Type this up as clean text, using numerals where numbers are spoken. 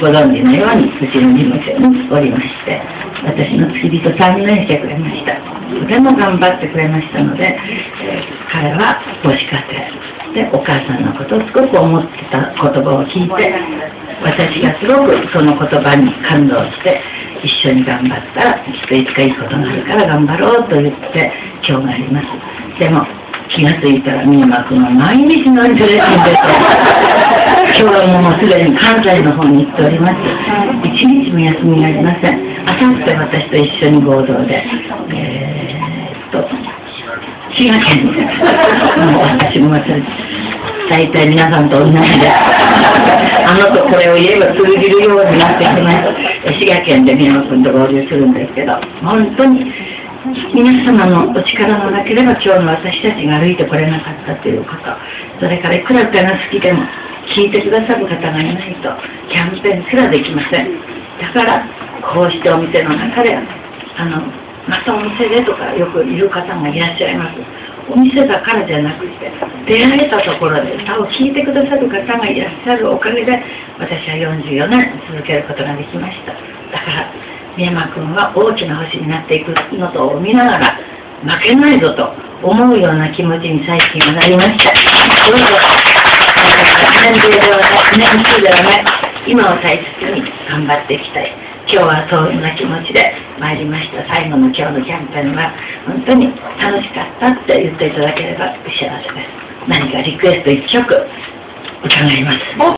ご存知のようにうちの事務所におりまして、私の付き人3人してくれました。とても頑張ってくれましたので、彼は母子家庭でお母さんのことをすごく思ってた言葉を聞いて、私がすごくその言葉に感動して一緒に頑張ったらきっといつかいいことがあるから頑張ろうと言って今日があります。でも気がついたら三山君は毎日のんでるんですよ。今日はもうすでに関西の方に行っております。一日も休みがありません。あさって私と一緒に合同で滋賀県に私も忘れて大体皆さんと同じでとこれを言えば通じるようになってきます。滋賀県で三山君と合流するんですけど、本当に皆様のお力がなければ今日の私たちが歩いてこれなかったということ、それからいくら歌が好きでも聴いてくださる方がいないとキャンペーンすらできません。だからこうしてお店の中でまたお店でとかよくいる方がいらっしゃいます。お店だからじゃなくて出会えたところで歌を聴いてくださる方がいらっしゃるおかげで私は44年続けることができました。だから三山君は大きな星になっていくのとを見ながら負けないぞと思うような気持ちに最近はなりました。どうぞ年齢ではない年数ではない今を大切に頑張っていきたい。今日はそんな気持ちで参りました。最後の今日のキャンペーンは本当に楽しかったって言っていただければ幸せです。何かリクエスト1曲伺います。